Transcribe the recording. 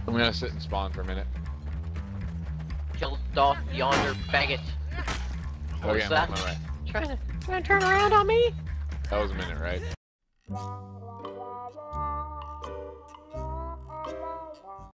I'm gonna sit and spawn for a minute. Kill doth yonder faggot. Okay, What's I'm that? on my way. Trying to turn around on me? That was a minute, right?